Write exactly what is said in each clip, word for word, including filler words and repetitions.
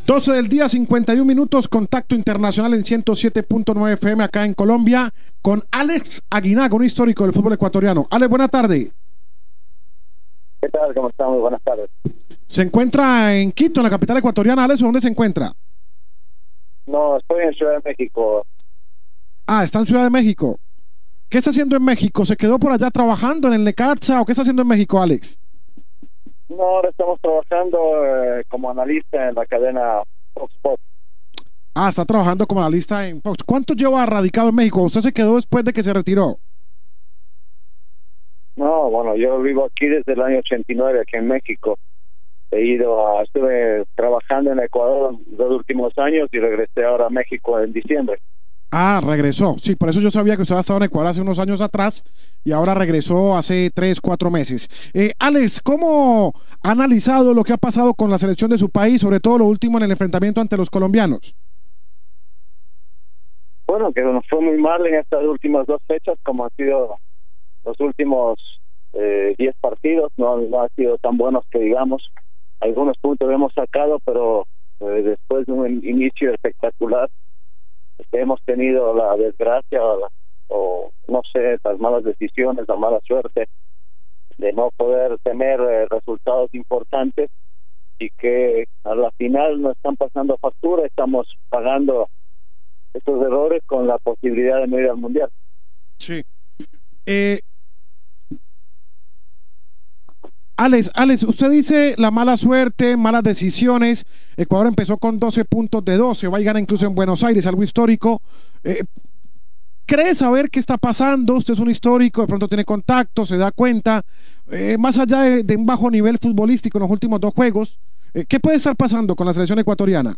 doce del día, cincuenta y un minutos, contacto internacional en ciento siete punto nueve F M acá en Colombia con Alex Aguinaga, un histórico del fútbol ecuatoriano. Alex, buena tarde. ¿Qué tal? ¿Cómo estamos? Buenas tardes. ¿Se encuentra en Quito, en la capital ecuatoriana, Alex, o dónde se encuentra? No, estoy en Ciudad de México. Ah, está en Ciudad de México. ¿Qué está haciendo en México? ¿Se quedó por allá trabajando en el Necaxa o qué está haciendo en México, Alex? No, ahora estamos trabajando eh, como analista en la cadena Fox Sports. Ah, está trabajando como analista en Fox. ¿Cuánto lleva radicado en México? ¿Usted se quedó después de que se retiró? No, bueno, yo vivo aquí desde el año ochenta y nueve, aquí en México. He ido a, estuve trabajando en Ecuador los últimos años y regresé ahora a México en diciembre. Ah, regresó. Sí, por eso yo sabía que usted había estado en Ecuador hace unos años atrás y ahora regresó hace tres, cuatro meses. Eh, Alex, ¿cómo ha analizado lo que ha pasado con la selección de su país, sobre todo lo último en el enfrentamiento ante los colombianos? Bueno, que nos fue muy mal en estas últimas dos fechas, como han sido los últimos eh, diez partidos. No, no han sido tan buenos que digamos. Algunos puntos hemos sacado, pero eh, después de un inicio espectacular, hemos tenido la desgracia o, la, o no sé, las malas decisiones, la mala suerte de no poder tener eh, resultados importantes y que a la final nos están pasando factura. Estamos pagando estos errores con la posibilidad de no ir al Mundial. Sí. Eh, Alex, Alex, usted dice la mala suerte, malas decisiones. Ecuador empezó con doce puntos de doce, va y gana incluso en Buenos Aires, algo histórico. Eh, ¿Cree saber qué está pasando? Usted es un histórico, de pronto tiene contacto, se da cuenta. Eh, más allá de, de un bajo nivel futbolístico en los últimos dos juegos, eh, ¿qué puede estar pasando con la selección ecuatoriana?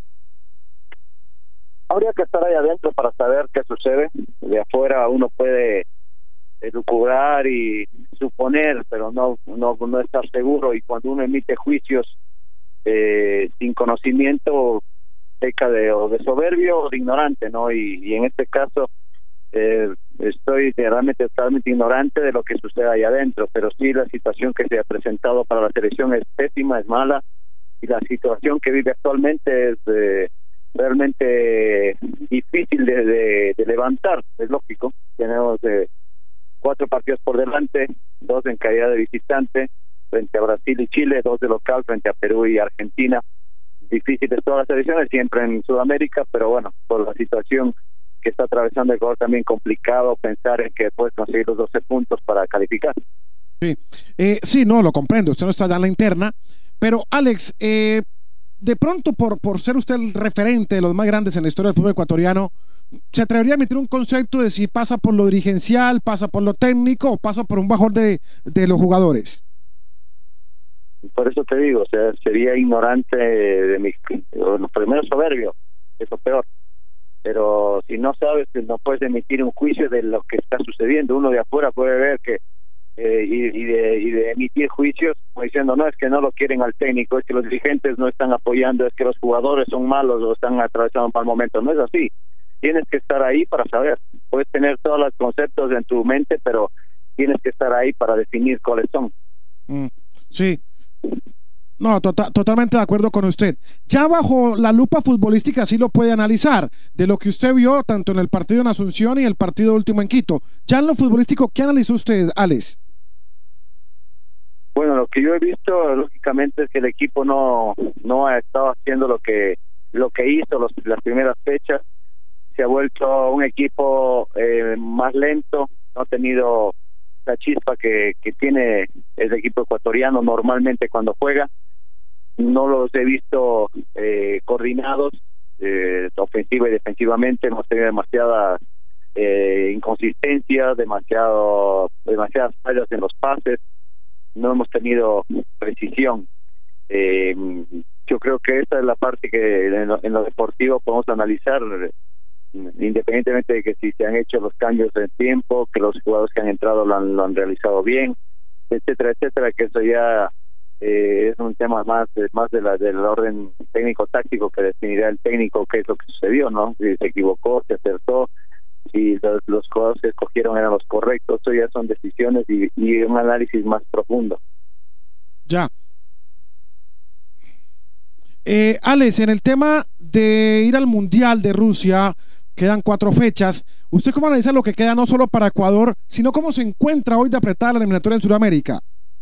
Habría que estar ahí adentro para saber qué sucede. De afuera uno puede elucubrar y suponer, pero no no no estar seguro, y cuando uno emite juicios eh, sin conocimiento peca de o de soberbio o de ignorante, ¿no? Y, y en este caso eh, estoy realmente totalmente ignorante de lo que sucede ahí adentro, pero sí la situación que se ha presentado para la selección es pésima, es mala, y la situación que vive actualmente es eh, realmente difícil de, de, de levantar. Es lógico, tenemos eh, cuatro partidos por delante, dos en calidad de visitante frente a Brasil y Chile, dos de local frente a Perú y Argentina. Difíciles todas las elecciones, siempre en Sudamérica, pero bueno, por la situación que está atravesando Ecuador, también complicado pensar en que puede conseguir los doce puntos para calificar. Sí, eh, sí, no, lo comprendo, usted no está allá en la interna, pero Alex, eh, de pronto por, por ser usted el referente de los más grandes en la historia del fútbol ecuatoriano, ¿se atrevería a emitir un concepto de si pasa por lo dirigencial, pasa por lo técnico o pasa por un bajón de, de los jugadores? Por eso te digo, o sea, sería ignorante de mi, lo primero soberbio, es lo peor. Pero si no sabes, no puedes emitir un juicio de lo que está sucediendo. Uno de afuera puede ver que eh, y, y, de, y de emitir juicios como diciendo, no, es que no lo quieren al técnico, es que los dirigentes no están apoyando, es que los jugadores son malos o están atravesando un mal momento. No es así. Tienes que estar ahí para saber. Puedes tener todos los conceptos en tu mente, pero tienes que estar ahí para definir cuáles son. Mm, sí. No, tota, totalmente de acuerdo con usted. Ya bajo la lupa futbolística sí lo puede analizar, de lo que usted vio tanto en el partido en Asunción y el partido último en Quito. Ya en lo futbolístico, ¿qué analizó usted, Alex? Bueno, lo que yo he visto, lógicamente, es que el equipo no no ha estado haciendo lo que lo que hizo los, las primeras fechas. Se ha vuelto un equipo eh, más lento, no ha tenido la chispa que, que tiene el equipo ecuatoriano normalmente cuando juega. No los he visto eh, coordinados, eh, ofensiva y defensivamente. Hemos tenido demasiada eh, inconsistencia, demasiado, demasiadas fallas en los pases, no hemos tenido precisión. Eh, yo creo que esa es la parte que en lo, en lo deportivo podemos analizar, independientemente de que si se han hecho los cambios en tiempo, que los jugadores que han entrado lo han, lo han realizado bien, etcétera, etcétera, que eso ya eh, es un tema más más de la del orden técnico-táctico que definirá el técnico qué es lo que sucedió, ¿no? Si se equivocó, se acertó, si los, los jugadores que escogieron eran los correctos. Eso ya son decisiones y, y un análisis más profundo. Ya. Eh, Alex, en el tema de ir al Mundial de Rusia, quedan cuatro fechas. ¿Usted cómo analiza lo que queda no solo para Ecuador, sino cómo se encuentra hoy de apretada la eliminatoria en Sudamérica?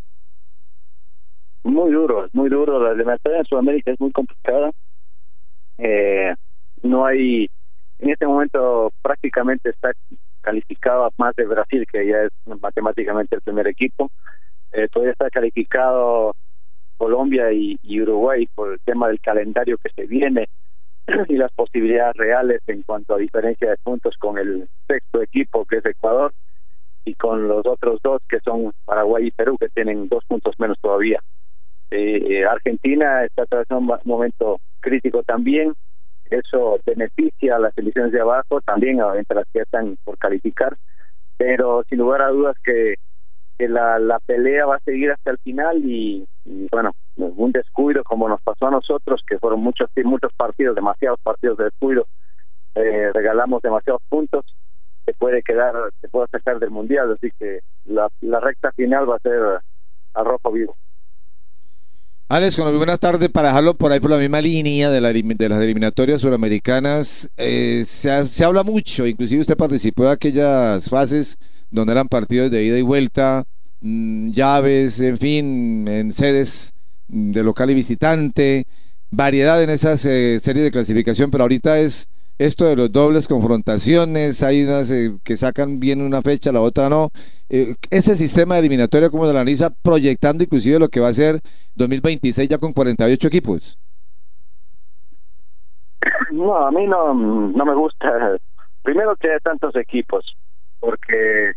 Muy duro, muy duro. La eliminatoria en Sudamérica es muy complicada. Eh, no hay, en este momento prácticamente está calificado más de Brasil, que ya es matemáticamente el primer equipo. Eh, todavía está calificado Colombia y, y Uruguay por el tema del calendario que se viene y las posibilidades reales en cuanto a diferencia de puntos con el sexto equipo, que es Ecuador, y con los otros dos que son Paraguay y Perú, que tienen dos puntos menos todavía. Eh, Argentina está atravesando un momento crítico también. Eso beneficia a las selecciones de abajo también, entre las que están por calificar, pero sin lugar a dudas que, que la, la pelea va a seguir hasta el final y, y bueno, un descuido como nos pasó a nosotros, que fueron muchos muchos partidos, demasiados partidos de descuido, eh, regalamos demasiados puntos, se puede quedar, se puede sacar del mundial, así que la, la recta final va a ser al rojo vivo. Alex, con buenas tardes, para dejarlo por ahí por la misma línea de, la, de las eliminatorias suramericanas, eh, se, se habla mucho, inclusive usted participó de aquellas fases donde eran partidos de ida y vuelta, mmm, llaves, en fin, en sedes de local y visitante, variedad en esas eh, series de clasificación, pero ahorita es esto de los dobles confrontaciones, hay unas eh, que sacan bien una fecha, la otra no. Eh, ese sistema de eliminatoria, ¿cómo se analiza, proyectando inclusive lo que va a ser dos mil veintiséis ya con cuarenta y ocho equipos? No, a mí no, no me gusta. Primero que hay tantos equipos, porque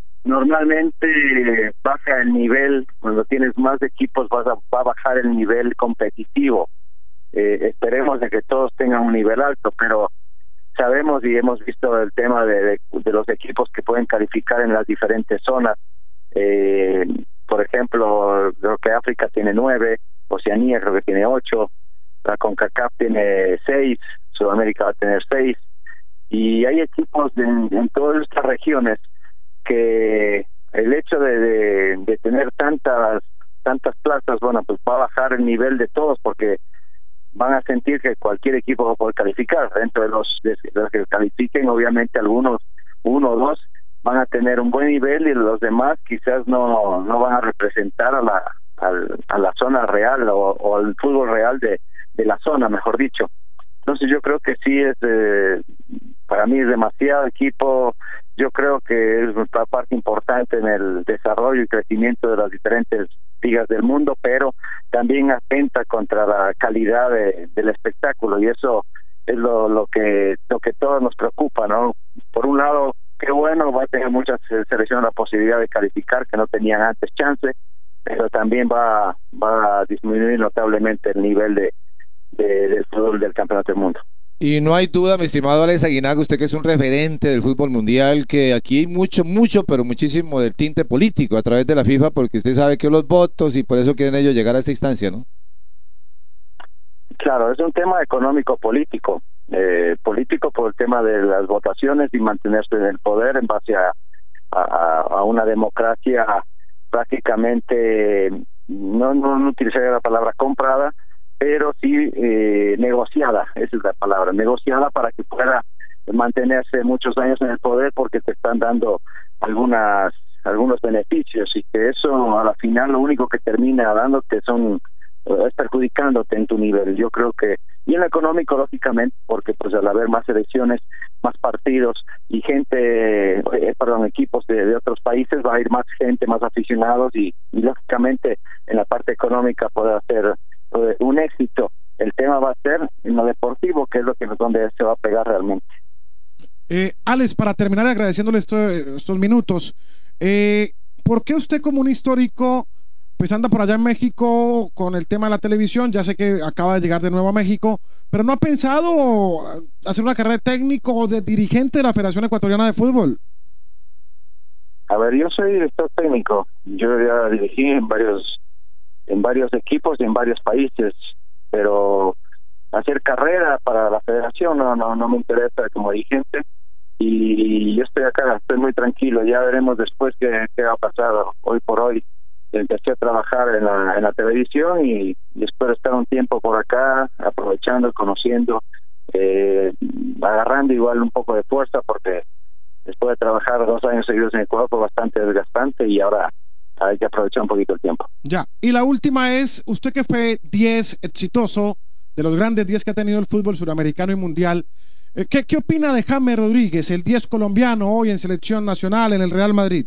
normalmente baja el nivel, cuando tienes más equipos vas a, va a bajar el nivel competitivo. Eh, esperemos de que todos tengan un nivel alto, pero sabemos y hemos visto el tema de, de, de los equipos que pueden calificar en las diferentes zonas. Eh, por ejemplo, creo que África tiene nueve, Oceanía creo que tiene ocho, la CONCACAF tiene seis, Sudamérica va a tener seis, y hay equipos de, en todas estas regiones que el hecho de, de, de tener tantas tantas plazas, bueno, pues va a bajar el nivel de todos, porque van a sentir que cualquier equipo va a poder calificar. Dentro de los, de los que califiquen, obviamente algunos, uno o dos, van a tener un buen nivel y los demás quizás no no van a representar a la a, a la zona real o, o al fútbol real de, de la zona, mejor dicho. Entonces yo creo que sí es, eh, para mí es demasiado equipo. Yo creo que es una parte importante en el desarrollo y crecimiento de las diferentes ligas del mundo, pero también atenta contra la calidad de, del espectáculo, y eso es lo, lo que lo que todos nos preocupa, ¿no? Por un lado, qué bueno, va a tener muchas selecciones la posibilidad de calificar que no tenían antes chance, pero también va, va a disminuir notablemente el nivel de, de del fútbol del campeonato del mundo. Y no hay duda, mi estimado Alex Aguinaga, usted que es un referente del fútbol mundial, que aquí hay mucho, mucho, pero muchísimo del tinte político a través de la FIFA, porque usted sabe que los votos y por eso quieren ellos llegar a esa instancia, ¿no? Claro, es un tema económico-político, eh, político por el tema de las votaciones y mantenerse en el poder en base a, a, a una democracia prácticamente, no, no, no utilizaría la palabra comprada, pero sí eh, negociada, esa es la palabra, negociada para que pueda mantenerse muchos años en el poder, porque te están dando algunas algunos beneficios, y que eso a la final lo único que termina dándote son es perjudicándote en tu nivel. Yo creo que, y en lo económico lógicamente, porque pues al haber más elecciones, más partidos y gente, eh, perdón, equipos de, de otros países, va a ir más gente, más aficionados, y, y lógicamente en la parte económica puede hacer un éxito. El tema va a ser en lo deportivo, que es lo que donde se va a pegar realmente. Eh, Alex, para terminar agradeciéndole esto, estos minutos, eh, ¿por qué usted como un histórico pues anda por allá en México con el tema de la televisión? Ya sé que acaba de llegar de nuevo a México, pero ¿no ha pensado hacer una carrera de técnico o de dirigente de la Federación Ecuatoriana de Fútbol? A ver, yo soy director técnico, yo ya dirigí en varios en varios equipos y en varios países, pero hacer carrera para la federación no no no me interesa como dirigente, y yo estoy acá, estoy muy tranquilo. Ya veremos después qué, qué va a pasar. Hoy por hoy empecé a trabajar en la, en la televisión y, y espero estar un tiempo por acá, aprovechando, conociendo, eh, agarrando igual un poco de fuerza, porque después de trabajar dos años seguidos en Ecuador fue bastante desgastante y ahora hay que aprovechar un poquito el tiempo. Ya, y la última es, usted que fue diez exitoso, de los grandes diez que ha tenido el fútbol suramericano y mundial, ¿qué, qué opina de James Rodríguez, el diez colombiano hoy en selección nacional en el Real Madrid?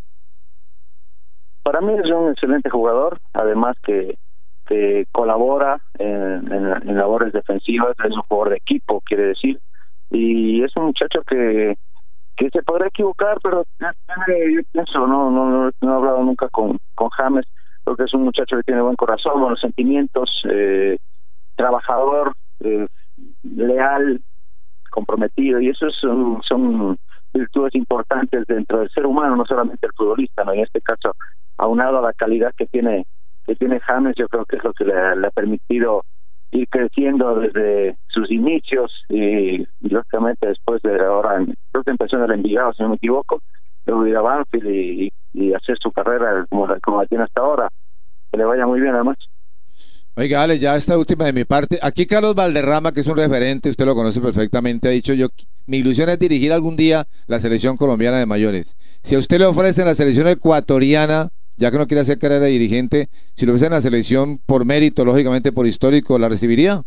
Para mí es un excelente jugador, además que, que colabora en, en, en labores defensivas, es un jugador de equipo, quiere decir, y es un muchacho que, que se podrá equivocar, pero yo pienso, no, no, no, no he hablado nunca con, con James, porque es un muchacho que tiene buen corazón, buenos sentimientos, eh, trabajador, eh, leal, comprometido, y eso son, son virtudes importantes dentro del ser humano, no solamente el futbolista, ¿no? En este caso, aunado a la calidad que tiene que tiene James, yo creo que es lo que le, le ha permitido ir creciendo desde sus inicios y, y lógicamente después de ahora, creo que empezó en el Envigado, si no me equivoco, luego ir a Banfield y, y hacer su carrera como la, como la tiene hasta ahora. Que le vaya muy bien, además. Oiga, Ale, ya esta última de mi parte. Aquí Carlos Valderrama, que es un referente, usted lo conoce perfectamente, ha dicho: yo, mi ilusión es dirigir algún día la selección colombiana de mayores. Si a usted le ofrecen la selección ecuatoriana, ya que no quiere hacer carrera de dirigente, si lo ofrecen la selección por mérito, lógicamente por histórico, ¿la recibiría?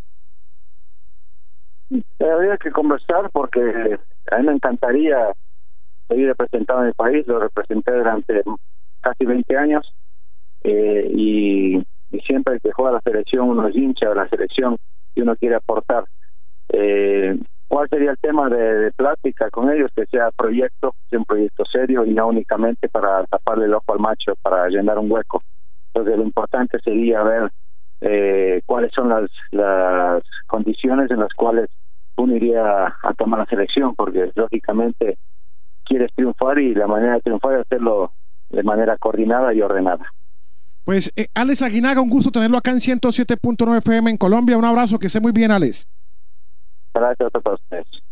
Habría que conversar, porque a mí me encantaría seguir representado en el país. Lo representé durante casi veinte años, eh, y y siempre que juega la selección uno es hincha de la selección y uno quiere aportar. Eh, ¿Cuál sería el tema de, de plática con ellos? Que sea proyecto, sea un proyecto serio y no únicamente para taparle el ojo al macho, para llenar un hueco. Entonces lo importante sería ver eh, cuáles son las, las condiciones en las cuales uno iría a tomar la selección, porque lógicamente quieres triunfar y la manera de triunfar es hacerlo de manera coordinada y ordenada. Pues eh, Alex Aguinaga, un gusto tenerlo acá en ciento siete punto nueve F M en Colombia. Un abrazo, que esté muy bien, Alex. Gracias a todos ustedes.